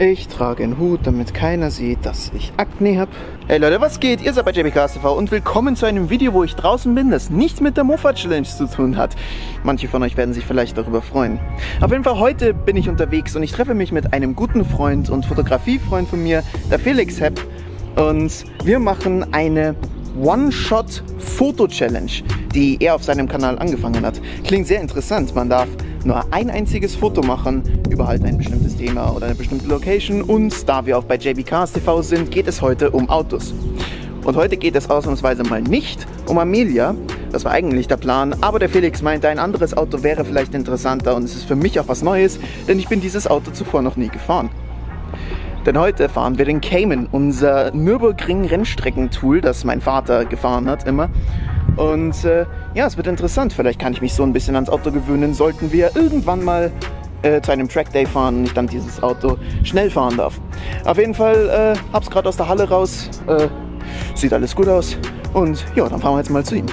Ich trage einen Hut, damit keiner sieht, dass ich Akne habe. Hey Leute, was geht? Ihr seid bei JBcast TV und willkommen zu einem Video, wo ich draußen bin, das nichts mit der Mofa Challenge zu tun hat. Manche von euch werden sich vielleicht darüber freuen. Auf jeden Fall, heute bin ich unterwegs und ich treffe mich mit einem guten Freund und Fotografiefreund von mir, der Felix Hepp. Und wir machen eine One-Shot-Foto-Challenge, die er auf seinem Kanal angefangen hat. Klingt sehr interessant. Man darf nur ein einziges Foto machen über halt ein bestimmtes Thema oder eine bestimmte Location. Und da wir auch bei JBcast TV sind, geht es heute um Autos. Und heute geht es ausnahmsweise mal nicht um Amelia. Das war eigentlich der Plan, aber der Felix meinte, ein anderes Auto wäre vielleicht interessanter und es ist für mich auch was Neues, denn ich bin dieses Auto zuvor noch nie gefahren. Denn heute fahren wir den Cayman, unser Nürburgring-Rennstreckentool, das mein Vater gefahren hat immer. Und ja, es wird interessant. Vielleicht kann ich mich so ein bisschen ans Auto gewöhnen, sollten wir irgendwann mal zu einem Trackday fahren und ich dann dieses Auto schnell fahren darf. Auf jeden Fall hab's gerade aus der Halle raus. Sieht alles gut aus. Und ja, dann fahren wir jetzt mal zu ihm.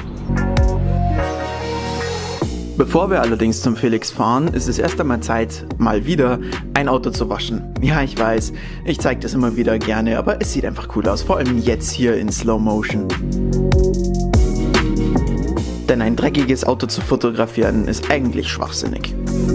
Bevor wir allerdings zum Felix fahren, ist es erst einmal Zeit, mal wieder ein Auto zu waschen. Ja, ich weiß, ich zeige das immer wieder gerne, aber es sieht einfach cool aus, vor allem jetzt hier in Slow Motion. Denn ein dreckiges Auto zu fotografieren ist eigentlich schwachsinnig.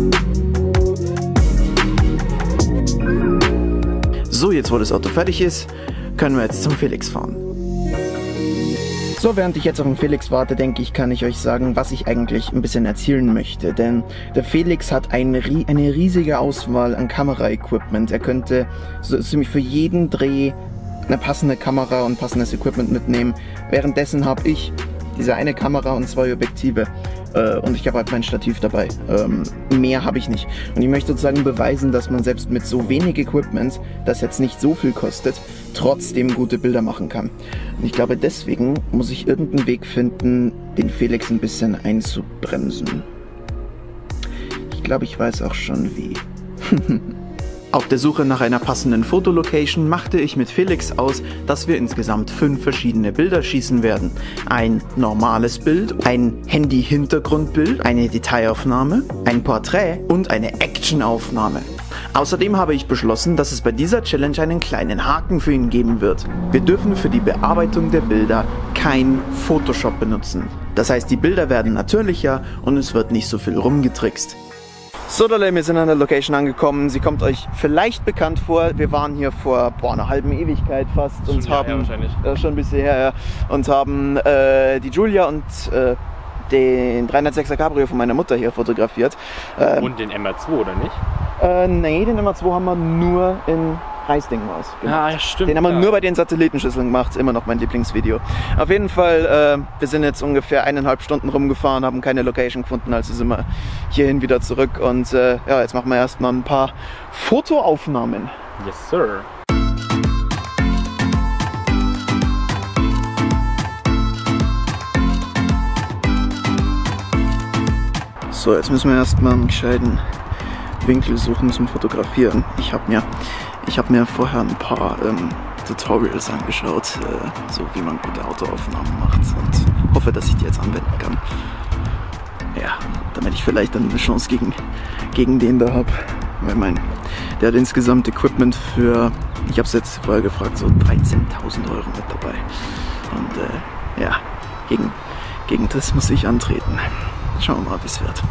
So, jetzt wo das Auto fertig ist, können wir jetzt zum Felix fahren. So, während ich jetzt auf den Felix warte, denke ich, kann ich euch sagen, was ich eigentlich ein bisschen erzählen möchte. Denn der Felix hat eine riesige Auswahl an Kamera-Equipment. Er könnte so ziemlich für jeden Dreh eine passende Kamera und passendes Equipment mitnehmen. Währenddessen habe ich diese eine Kamera und 2 Objektive. Und ich habe halt mein Stativ dabei. Mehr habe ich nicht. Und ich möchte sozusagen beweisen, dass man selbst mit so wenig Equipment, das jetzt nicht so viel kostet, trotzdem gute Bilder machen kann. Und ich glaube, deswegen muss ich irgendeinen Weg finden, den Felix ein bisschen einzubremsen. Ich glaube, ich weiß auch schon wie. Auf der Suche nach einer passenden Fotolocation machte ich mit Felix aus, dass wir insgesamt 5 verschiedene Bilder schießen werden. Ein normales Bild, ein Handy-Hintergrundbild, eine Detailaufnahme, ein Porträt und eine Actionaufnahme. Außerdem habe ich beschlossen, dass es bei dieser Challenge einen kleinen Haken für ihn geben wird. Wir dürfen für die Bearbeitung der Bilder kein Photoshop benutzen. Das heißt, die Bilder werden natürlicher und es wird nicht so viel rumgetrickst. So Leute, wir sind an der Location angekommen. Sie kommt euch vielleicht bekannt vor. Wir waren hier vor einer halben Ewigkeit fast und haben schon ein bisschen her, ja, und haben die Julia und den 306er Cabrio von meiner Mutter hier fotografiert. Und den MR2, oder nicht? Nee, den MR2 haben wir nur in Reisdingmaus gemacht. Ja, stimmt. Den haben wir nur bei den Satellitenschüsseln gemacht, immer noch mein Lieblingsvideo. Auf jeden Fall, wir sind jetzt ungefähr 1,5 Stunden rumgefahren, haben keine Location gefunden, also sind wir hierhin wieder zurück und ja, jetzt machen wir erstmal ein paar Fotoaufnahmen. Yes, sir. So, jetzt müssen wir erstmal einen gescheiten Winkel suchen zum Fotografieren. Ich habe mir vorher ein paar Tutorials angeschaut, so wie man gute Autoaufnahmen macht und hoffe, dass ich die jetzt anwenden kann. Ja, damit ich vielleicht dann eine Chance gegen den da habe. Weil der hat insgesamt Equipment für, ich habe es jetzt vorher gefragt, so 13.000 € mit dabei. Und ja, gegen das muss ich antreten. Schauen wir mal, wie es wird.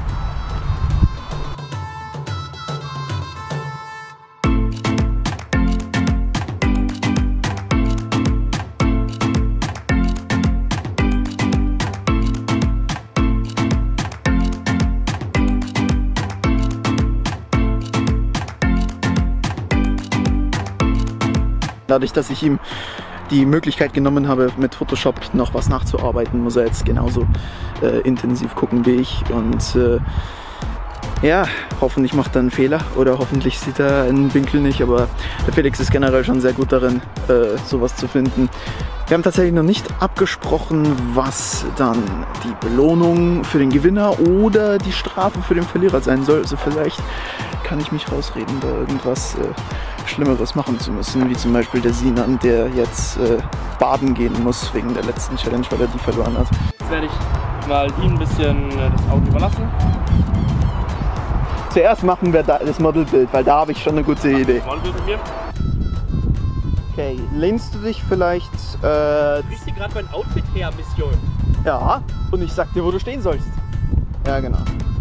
Dadurch, dass ich ihm die Möglichkeit genommen habe, mit Photoshop noch was nachzuarbeiten, muss er jetzt genauso intensiv gucken wie ich. Und ja, hoffentlich macht er einen Fehler oder hoffentlich sieht er einen Winkel nicht. Aber der Felix ist generell schon sehr gut darin, sowas zu finden. Wir haben tatsächlich noch nicht abgesprochen, was dann die Belohnung für den Gewinner oder die Strafe für den Verlierer sein soll. Also vielleicht kann ich mich rausreden, da irgendwas Schlimmeres machen zu müssen, wie zum Beispiel der Sinan, der jetzt baden gehen muss wegen der letzten Challenge, weil er die verloren hat. Jetzt werde ich mal ihm ein bisschen das Auto überlassen. Zuerst machen wir das Modelbild, weil da habe ich schon eine gute Idee. Modelbild mit mir? Okay, lehnst du dich vielleicht... Du bist hier gerade mein Outfit her, Monsieur. Ja, und ich sag dir, wo du stehen sollst. Ja, genau.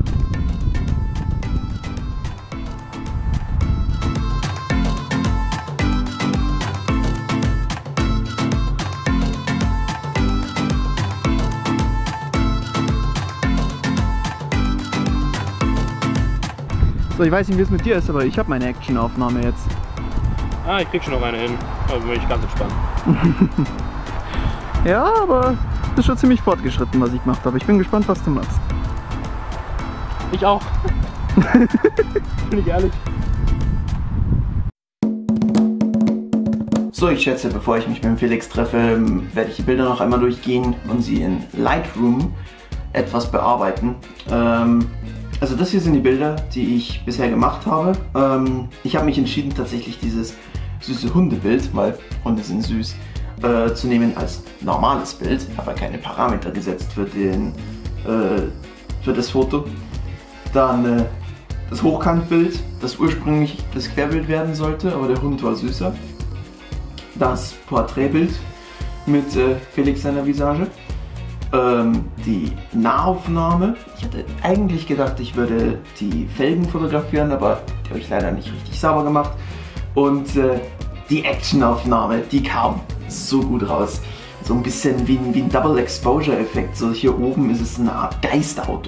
So, ich weiß nicht, wie es mit dir ist, aber ich habe meine Actionaufnahme jetzt. Ah, ich krieg schon noch eine hin. Also bin ich ganz entspannt. Ja, aber das ist schon ziemlich fortgeschritten, was ich gemacht habe. Ich bin gespannt, was du machst. Ich auch. Bin ich ehrlich. So, ich schätze, bevor ich mich mit dem Felix treffe, werde ich die Bilder noch einmal durchgehen und sie in Lightroom etwas bearbeiten. Also das hier sind die Bilder, die ich bisher gemacht habe. Ich habe mich entschieden, tatsächlich dieses süße Hundebild, weil Hunde sind süß, zu nehmen als normales Bild. Ich habe keine Parameter gesetzt für das Foto. Dann das Hochkantbild, das ursprünglich das Querbild werden sollte, aber der Hund war süßer. Das Porträtbild mit Felix seiner Visage. Die Nahaufnahme. Ich hatte eigentlich gedacht, ich würde die Felgen fotografieren, aber die habe ich leider nicht richtig sauber gemacht. Und die Actionaufnahme, die kam so gut raus. So ein bisschen wie ein Double Exposure Effekt. So hier oben ist es eine Art Geisterauto.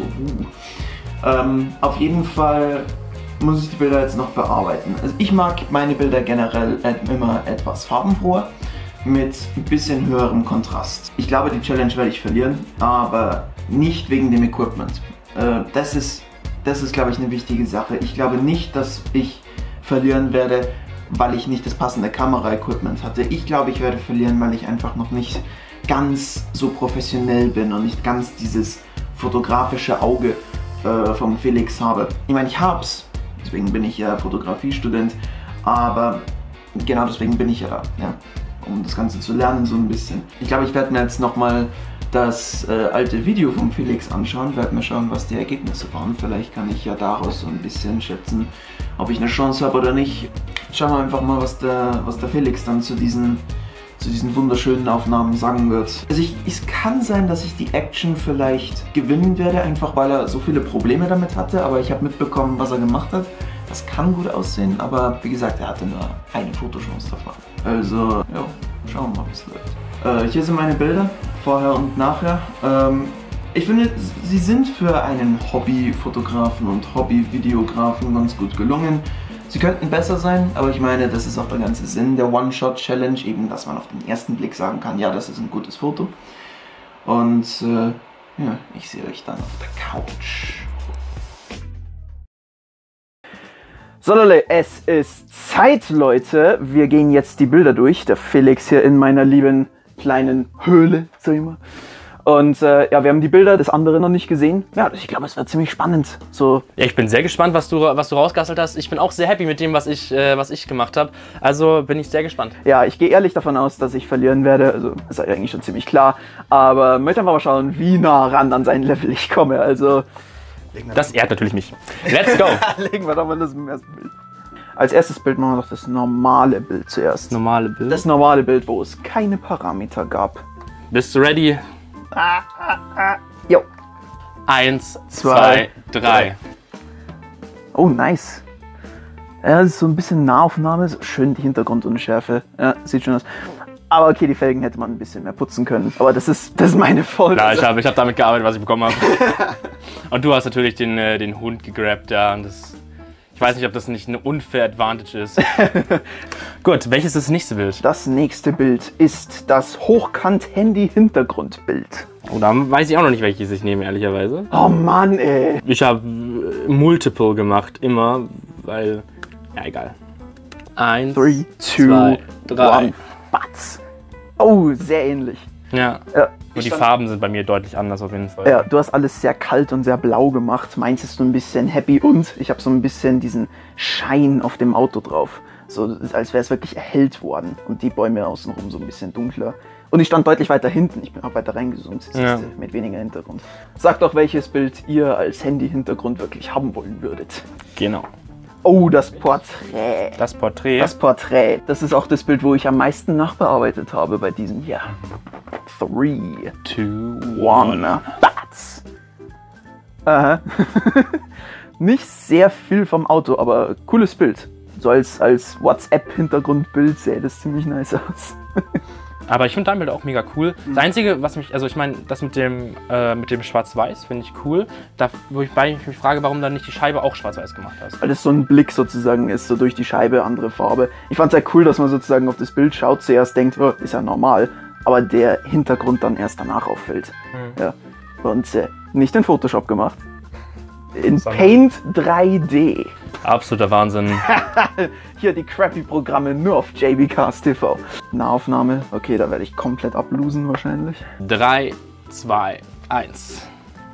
Auf jeden Fall muss ich die Bilder jetzt noch bearbeiten. Also ich mag meine Bilder generell immer etwas farbenfroher, mit ein bisschen höherem Kontrast. Ich glaube, die Challenge werde ich verlieren, aber nicht wegen dem Equipment. Das ist, glaube ich, eine wichtige Sache. Ich glaube nicht, dass ich verlieren werde, weil ich nicht das passende Kamera-Equipment hatte. Ich glaube, ich werde verlieren, weil ich einfach noch nicht ganz so professionell bin und nicht ganz dieses fotografische Auge vom Felix habe. Ich meine, ich hab's, deswegen bin ich ja Fotografiestudent, aber genau deswegen bin ich ja da. Ja. Um das Ganze zu lernen, so ein bisschen. Ich glaube, ich werde mir jetzt nochmal das alte Video vom Felix anschauen, werde mir schauen, was die Ergebnisse waren. Vielleicht kann ich ja daraus so ein bisschen schätzen, ob ich eine Chance habe oder nicht. Schauen wir einfach mal, was der Felix dann zu diesen wunderschönen Aufnahmen sagen wird. Also es kann sein, dass ich die Action vielleicht gewinnen werde, einfach weil er so viele Probleme damit hatte, aber ich habe mitbekommen, was er gemacht hat. Das kann gut aussehen, aber wie gesagt, er hatte nur eine Fotochance davon. Also, ja, schauen wir mal, wie es läuft. Hier sind meine Bilder, vorher und nachher. Ich finde, sie sind für einen Hobbyfotografen und Hobbyvideografen ganz gut gelungen. Sie könnten besser sein, aber ich meine, das ist auch der ganze Sinn der One-Shot-Challenge, eben, dass man auf den ersten Blick sagen kann, ja, das ist ein gutes Foto. Und ja, ich sehe euch dann auf der Couch. So Leute, es ist Zeit, Leute. Wir gehen jetzt die Bilder durch. Der Felix hier in meiner lieben kleinen Höhle, sag ich mal. Und ja, wir haben die Bilder des anderen noch nicht gesehen. Ja, ich glaube, es wird ziemlich spannend. So. Ja, ich bin sehr gespannt, was du rausgeastelt hast. Ich bin auch sehr happy mit dem, was ich gemacht habe. Also bin ich sehr gespannt. Ja, ich gehe ehrlich davon aus, dass ich verlieren werde. Also ist eigentlich schon ziemlich klar. Aber möchte einfach mal schauen, wie nah ran an sein Level ich komme. Also das ehrt natürlich mich. Let's go! Legen wir doch mal das im ersten Bild. Als erstes Bild machen wir doch das normale Bild zuerst. Normale Bild? Das normale Bild, wo es keine Parameter gab. Bist du ready? Jo. 1, 2, 3. Oh, nice. Ja, das ist so ein bisschen Nahaufnahme. So schön die Hintergrundunschärfe. Ja, sieht schön aus. Aber okay, die Felgen hätte man ein bisschen mehr putzen können. Aber das ist meine Fault. Ja, ich hab damit gearbeitet, was ich bekommen habe. Und du hast natürlich den Hund gegrabt, ja. Und ich weiß nicht, ob das nicht eine unfair Advantage ist. Gut, welches ist das nächste Bild? Das nächste Bild ist das Hochkant-Handy-Hintergrundbild. Oh, da weiß ich auch noch nicht, welches ich nehme, ehrlicherweise. Oh Mann, ey. Ich habe Multiple gemacht, immer, weil... Ja, egal. 1, 3, 2, 3. Batz. Oh, sehr ähnlich. Ja. Und die Farben sind bei mir deutlich anders auf jeden Fall. Ja, du hast alles sehr kalt und sehr blau gemacht. Meins ist so ein bisschen happy und ich habe so ein bisschen diesen Schein auf dem Auto drauf. So, als wäre es wirklich erhellt worden. Und die Bäume außenrum so ein bisschen dunkler. Und ich stand deutlich weiter hinten. Ich bin auch weiter reingezoomt, mit weniger Hintergrund. Sagt doch, welches Bild ihr als Handy-Hintergrund wirklich haben wollen würdet. Genau. Oh, das Porträt. Das Porträt? Das Porträt. Das ist auch das Bild, wo ich am meisten nachbearbeitet habe bei diesem hier. 3, 2, 1, Bats. Aha. Nicht sehr viel vom Auto, aber cooles Bild. So als WhatsApp-Hintergrundbild sähe das ziemlich nice aus. Aber ich finde dein Bild auch mega cool. Das Einzige, was mich, also ich meine, das mit dem Schwarz-Weiß finde ich cool. Da, wo ich mich frage, warum dann nicht die Scheibe auch schwarz-weiß gemacht hast. Weil das so ein Blick sozusagen ist, so durch die Scheibe, andere Farbe. Ich fand es sehr cool, dass man sozusagen auf das Bild schaut, zuerst denkt, oh, ist ja normal, aber der Hintergrund dann erst danach auffällt. Ja. Und nicht in Photoshop gemacht. In Paint 3D. Absoluter Wahnsinn. Hier die crappy Programme nur auf JBcast TV. Nahaufnahme, okay, da werde ich komplett ablosen wahrscheinlich. 3, 2, 1.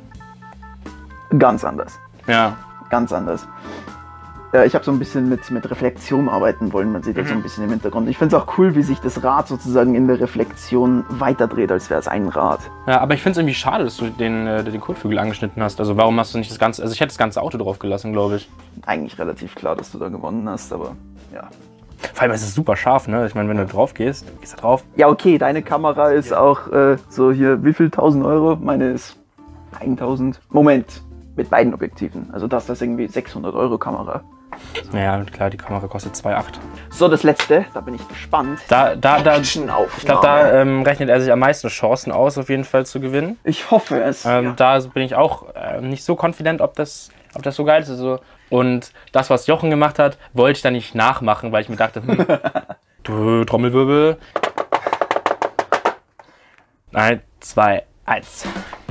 Ganz anders. Ja. Ganz anders. Ich habe so ein bisschen mit Reflexion arbeiten wollen. Man sieht jetzt so ein bisschen im Hintergrund. Ich finde es auch cool, wie sich das Rad sozusagen in der Reflexion weiterdreht, als wäre es ein Rad. Ja, aber ich finde es irgendwie schade, dass du den Kotflügel angeschnitten hast. Also warum hast du nicht das ganze... Also ich hätte das ganze Auto drauf gelassen, glaube ich. Eigentlich relativ klar, dass du da gewonnen hast, aber ja. Vor allem ist es super scharf, ne? Ich meine, wenn du drauf gehst, gehst du drauf. Ja, okay, deine Kamera ist auch so hier, wie viel? 1000 Euro? Meine ist 1000. Moment, mit beiden Objektiven. Also das ist irgendwie 600 Euro Kamera. Ja, klar, die Kamera kostet 2,8. So, das letzte, da bin ich gespannt. Ich glaube, da rechnet er sich am meisten Chancen aus, auf jeden Fall zu gewinnen. Ich hoffe es. Da bin ich auch nicht so confident, ob das so geil ist. Also, und das, was Jochen gemacht hat, wollte ich dann nicht nachmachen, weil ich mir dachte, Trommelwirbel. 1, 2, 1.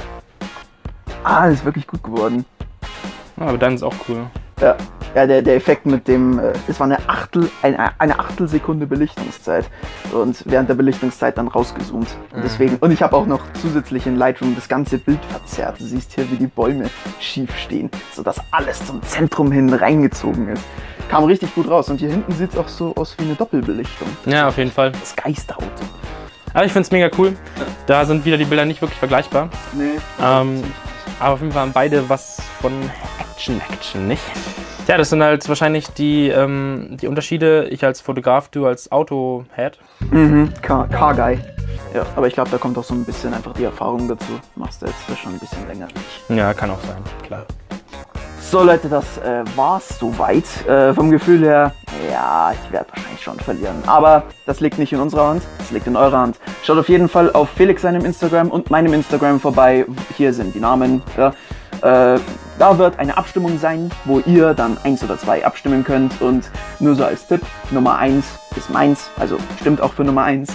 Ah, das ist wirklich gut geworden. Ja, aber dann ist auch cool. Ja. Ja, der Effekt mit dem, es war eine Achtelsekunde Belichtungszeit und während der Belichtungszeit dann rausgezoomt. Und deswegen, und ich habe auch noch zusätzlich in Lightroom das ganze Bild verzerrt. Du siehst hier, wie die Bäume schief stehen, sodass alles zum Zentrum hin reingezogen ist. Kam richtig gut raus und hier hinten sieht es auch so aus wie eine Doppelbelichtung. Ja, auf jeden Fall. Das Geisterauto. Aber ich finde es mega cool. Da sind wieder die Bilder nicht wirklich vergleichbar. Nee. Aber auf jeden Fall haben beide was von Action, nicht? Ja, das sind halt wahrscheinlich die Unterschiede. Ich als Fotograf, du als Auto-Head. Car-Guy. Ja, aber ich glaube, da kommt auch so ein bisschen einfach die Erfahrung dazu. Machst du jetzt das schon ein bisschen länger. Ja, kann auch sein, klar. So Leute, das war's soweit. Vom Gefühl her, ja, ich werde wahrscheinlich schon verlieren. Aber das liegt nicht in unserer Hand, das liegt in eurer Hand. Schaut auf jeden Fall auf Felix seinem Instagram und meinem Instagram vorbei. Hier sind die Namen. Ja. Da wird eine Abstimmung sein, wo ihr dann 1 oder 2 abstimmen könnt. Und nur so als Tipp, Nummer 1 ist meins, also stimmt auch für Nummer 1.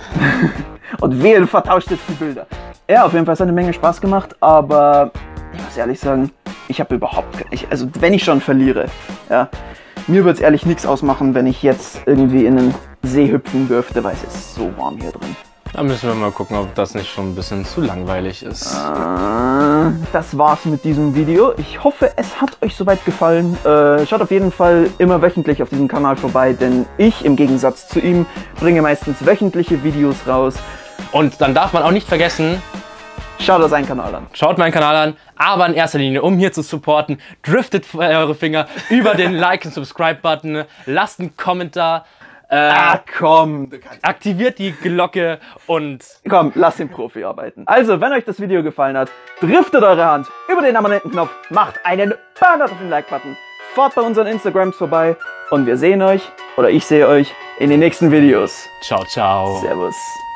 Und wehe, vertauscht jetzt die Bilder. Ja, auf jeden Fall hat es eine Menge Spaß gemacht, aber ich muss ehrlich sagen, ich habe also wenn ich schon verliere, ja, mir würde es ehrlich nichts ausmachen, wenn ich jetzt irgendwie in den See hüpfen dürfte, weil es ist so warm hier drin. Da müssen wir mal gucken, ob das nicht schon ein bisschen zu langweilig ist. Das war's mit diesem Video. Ich hoffe, es hat euch soweit gefallen. Schaut auf jeden Fall immer wöchentlich auf diesem Kanal vorbei, denn ich, im Gegensatz zu ihm, bringe meistens wöchentliche Videos raus. Und dann darf man auch nicht vergessen, schaut seinen Kanal an. Schaut meinen Kanal an, aber in erster Linie, um hier zu supporten, driftet eure Finger über den Like- und Subscribe-Button, lasst einen Kommentar. Komm. Aktiviert die Glocke und... Komm, lasst den Profi arbeiten. Also, wenn euch das Video gefallen hat, driftet eure Hand über den Abonnentenknopf, macht einen Burn auf den Like-Button, fahrt bei unseren Instagrams vorbei und wir sehen euch, oder ich sehe euch, in den nächsten Videos. Ciao, ciao. Servus.